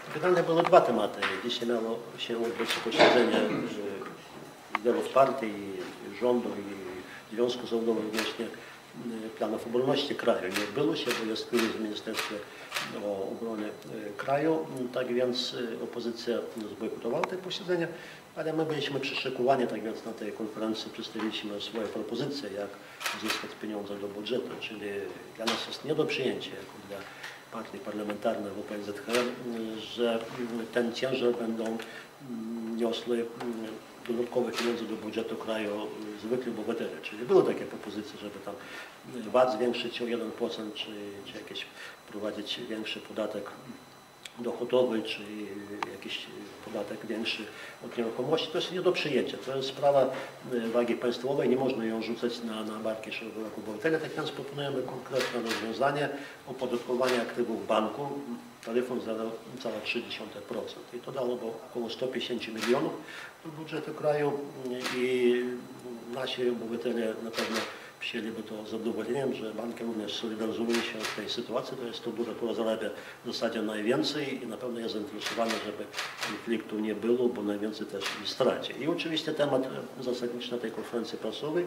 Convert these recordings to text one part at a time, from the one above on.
Generalnie były dwa tematy. Dzisiaj miało się odbyć posiedzenie liderów partii, rządu i Związku Zawodowego odnośnie planów obronności kraju. Nie odbyło się, bo jest kryzys w Ministerstwie Obrony kraju. Tak więc opozycja zbojkotowała te posiedzenia, ale my byliśmy przyszykowani, tak więc na tej konferencji przedstawiliśmy swoje propozycje, jak uzyskać pieniądze do budżetu, czyli dla nas jest nie do przyjęcia, jako dla partii parlamentarnej w OPZH, że ten ciężar będą niosły dodatkowe pieniądze do budżetu kraju zwykli obywatele. Czyli były takie propozycje, żeby tam VAT zwiększyć o 1%, czy jakiś wprowadzić większy podatek dochodowy, czy jakiś podatek większy od nieruchomości. To jest nie do przyjęcia. To jest sprawa wagi państwowej, nie można ją rzucać na barki szerokiego obywatela. Tak więc proponujemy konkretne rozwiązanie opodatkowania aktywów banku taryfą 0,3%. I to dałoby około 150 milionów do budżetu kraju i nasi obywatele na pewno przyjęliby to z zadowoleniem, że banki również solidaryzują się w tej sytuacji. To jest struktura, która zarabia w zasadzie najwięcej i na pewno jest zainteresowana, żeby konfliktu nie było, bo najwięcej też straci. I oczywiście temat zasadniczy na tej konferencji prasowej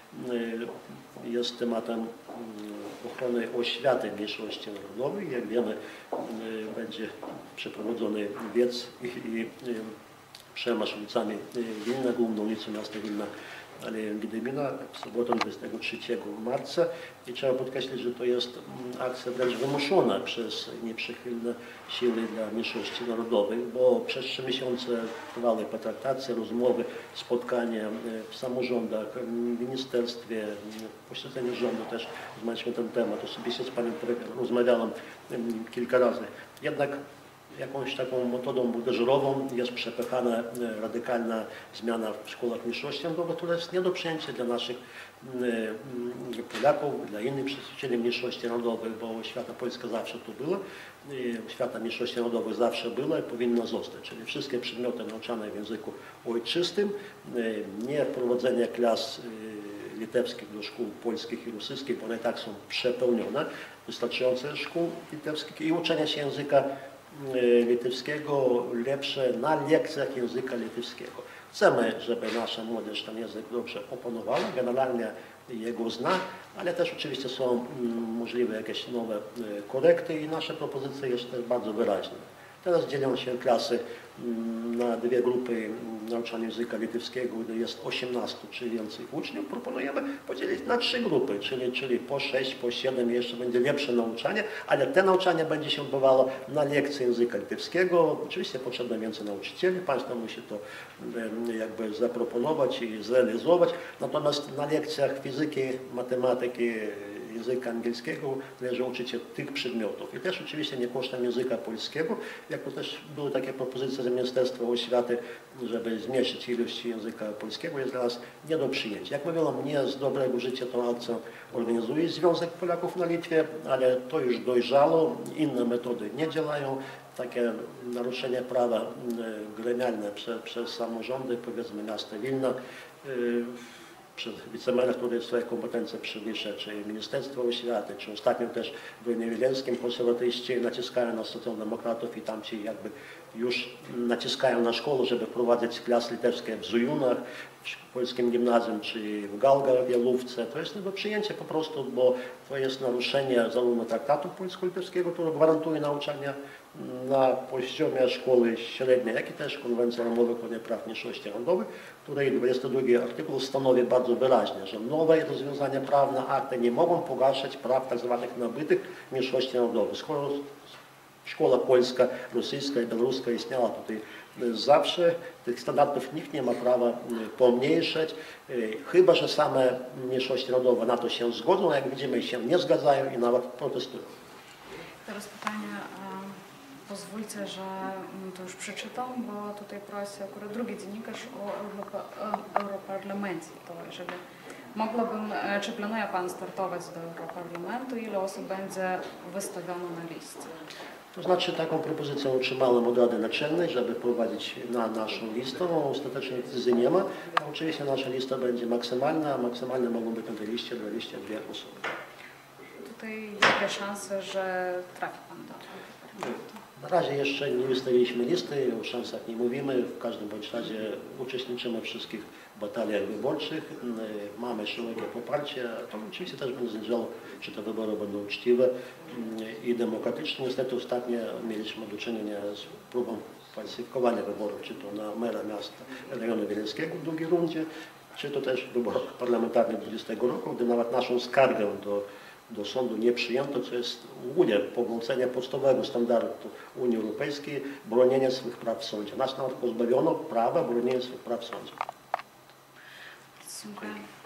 jest tematem ochrony oświaty mniejszości narodowej. Jak wiemy, będzie przeprowadzony wiec i przemasz ulicami Wilna, główną ulicą miasta Wilna, Aleją Gdymina w sobotę 23 marca i trzeba podkreślić, że to jest akcja wręcz wymuszona przez nieprzychylne siły dla mniejszości narodowej, bo przez 3 miesiące trwały pertraktacje, rozmowy, spotkania w samorządach, w ministerstwie, w posiedzeniu rządu też rozmawialiśmy ten temat. Osobiście z panem rozmawiałem kilka razy. Jednak jakąś taką metodą dyżurową jest przepychana radykalna zmiana w szkołach mniejszości narodowych, która jest nie do przyjęcia dla naszych Polaków, dla innych przedstawicieli mniejszości narodowych, bo oświata polska zawsze tu była, oświata mniejszości narodowych zawsze była i powinna zostać, czyli wszystkie przedmioty nauczane w języku ojczystym, nie wprowadzenie klas litewskich do szkół polskich i rosyjskich, bo one i tak są przepełnione, wystarczające szkół litewskich i uczenia się języka litewskiego lepsze na lekcjach języka litewskiego. Chcemy, żeby nasza młodzież ten język dobrze opanowała, generalnie jego zna, ale też oczywiście są możliwe jakieś nowe korekty i nasze propozycje jest też bardzo wyraźne. Teraz dzielą się klasy na dwie grupy nauczania języka litewskiego, gdy jest 18 czy więcej uczniów. Proponujemy podzielić na 3 grupy, czyli po 6, po 7 jeszcze będzie lepsze nauczanie, ale te nauczanie będzie się odbywało na lekcji języka litewskiego. Oczywiście potrzebne więcej nauczycieli, państwo musi to jakby zaproponować i zrealizować. Natomiast na lekcjach fizyki, matematyki, języka angielskiego należy uczyć się tych przedmiotów. I też oczywiście nie kosztem języka polskiego, jak to też były takie propozycje z Ministerstwa Oświaty, żeby zmniejszyć ilość języka polskiego, jest dla nas nie do przyjęcia. Jak mówiłem, nie z dobrego życia tą akcję organizuje Związek Polaków na Litwie, ale to już dojrzało, inne metody nie działają. Takie naruszenie prawa gremialne przez samorządy, powiedzmy miasta Wilna, przez wicemera, który swoje kompetencje przewyższa, czy Ministerstwo Oświaty, czy ostatnio też w Wojnie Wileńskim konserwatyści naciskają na socjaldemokratów i tam ci jakby już naciskają na szkołę, żeby wprowadzić klasy litewskie w Zujunach, w polskim gimnazjum, czy w Galgarwielówce. To jest nie do przyjęcia po prostu, bo to jest naruszenie zarówno traktatu polsko-litewskiego, który gwarantuje nauczanie na poziomie szkoły średniej, jak i też Konwencja Ramowa o ochronie praw mniejszości narodowych, której 22 artykuł stanowi bardzo wyraźnie, że nowe rozwiązania prawne, akty nie mogą pogarszać praw tzw. nabytych mniejszości narodowych. Szkoła polska, rosyjska i białoruska istniała tutaj zawsze. Tych standardów nikt nie ma prawa pomniejszać, chyba że same mniejszości narodowe na to się zgodzą, a jak widzimy się nie zgadzają i nawet protestują. Teraz pytanie, pozwólcie, że to już przeczytam, bo tutaj prosi akurat drugi dziennikarz o Europarlamencie. To jeżeli mogłabym, czy planuje Pan startować do Europarlamentu, ile osób będzie wystawiono na liście? To znaczy taką propozycję otrzymałem od Rady Naczelnej, żeby prowadzić na naszą listę. Ostatecznie decyzji nie ma. A oczywiście nasza lista będzie maksymalna, a maksymalnie mogą być na tej liście 22 osoby. Tutaj jakie szanse, że trafi Pan do Europarlamentu? Na razie jeszcze nie wystawiliśmy listy, o szansach nie mówimy. W każdym bądź razie uczestniczymy w wszystkich bataliach wyborczych. Mamy szerokie poparcie. To oczywiście też będzie zależało, czy te wybory będą uczciwe i demokratyczne. Niestety ostatnio mieliśmy do czynienia z próbą falsyfikowania wyborów, czy to na mera miasta rejonu wileńskiego w drugiej rundzie, czy to też w wyborach parlamentarnych 2020 roku, gdy nawet naszą skargę do sądu nie przyjęto, co jest w ogóle pogwałcenie podstawowego standardu Unii Europejskiej, bronienie swych praw w sądzie. Nas nawet pozbawiono prawa bronienia swych praw w sądzie. Dziękuję.